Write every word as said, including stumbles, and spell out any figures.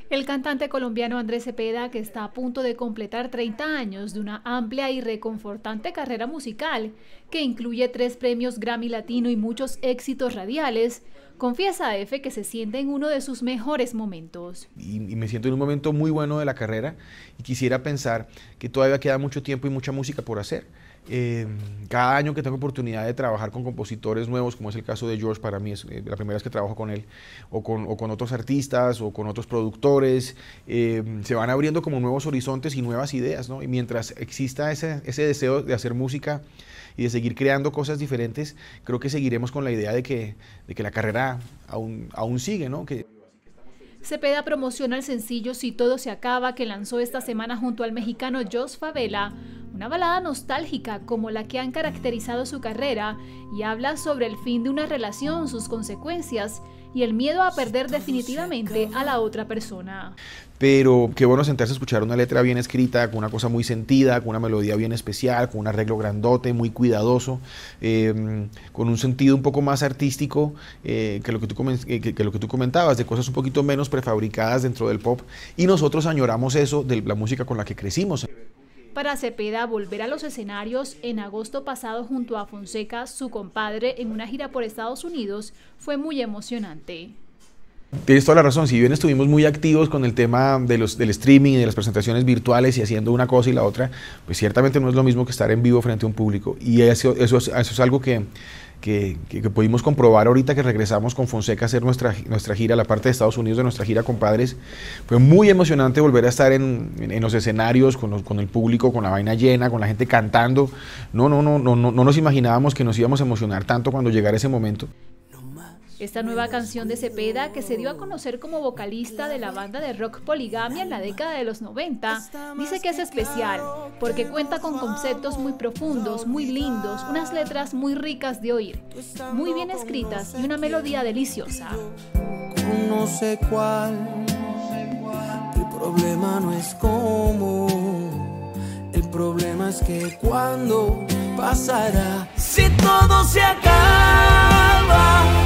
El cantante colombiano Andrés Cepeda, que está a punto de completar treinta años de una amplia y reconfortante carrera musical, que incluye tres premios Grammy Latino y muchos éxitos radiales, confiesa a EFE que se siente en uno de sus mejores momentos. Y, y me siento en un momento muy bueno de la carrera y quisiera pensar que todavía queda mucho tiempo y mucha música por hacer. Eh, cada año que tengo oportunidad de trabajar con compositores nuevos, como es el caso de George, para mí es eh, la primera vez que trabajo con él, o con, o con otros artistas, o con otros productores, eh, se van abriendo como nuevos horizontes y nuevas ideas, ¿no? Y mientras exista ese, ese deseo de hacer música y de seguir creando cosas diferentes, creo que seguiremos con la idea de que, de que la carrera aún, aún sigue, ¿no? Que Cepeda promociona el sencillo Si Todo Se Acaba, que lanzó esta semana junto al mexicano Jos Favela, una balada nostálgica como la que han caracterizado su carrera, y habla sobre el fin de una relación, sus consecuencias y el miedo a perder definitivamente a la otra persona. Pero qué bueno sentarse a escuchar una letra bien escrita, con una cosa muy sentida, con una melodía bien especial, con un arreglo grandote, muy cuidadoso, eh, con un sentido un poco más artístico eh, que, lo que, tú que, que lo que tú comentabas, de cosas un poquito menos prefabricadas dentro del pop, y nosotros añoramos eso de la música con la que crecimos. Para Cepeda, volver a los escenarios en agosto pasado junto a Fonseca, su compadre, en una gira por Estados Unidos, fue muy emocionante. Tienes toda la razón, si bien estuvimos muy activos con el tema de los, del streaming y de las presentaciones virtuales y haciendo una cosa y la otra, pues ciertamente no es lo mismo que estar en vivo frente a un público, y eso, eso, es, eso es algo que, que, que, que pudimos comprobar ahorita que regresamos con Fonseca a hacer nuestra, nuestra gira, la parte de Estados Unidos de nuestra gira Compadres. Fue muy emocionante volver a estar en, en, en los escenarios, con, los, con el público, con la vaina llena, con la gente cantando. No, no, no, no, no, no nos imaginábamos que nos íbamos a emocionar tanto cuando llegara ese momento. Esta nueva canción de Cepeda, que se dio a conocer como vocalista de la banda de rock Poligamia en la década de los noventa, dice que es especial porque cuenta con conceptos muy profundos, muy lindos, unas letras muy ricas de oír, muy bien escritas y una melodía deliciosa. No sé cuál, el problema no es cómo, el problema es que cuando pasará, si todo se acaba.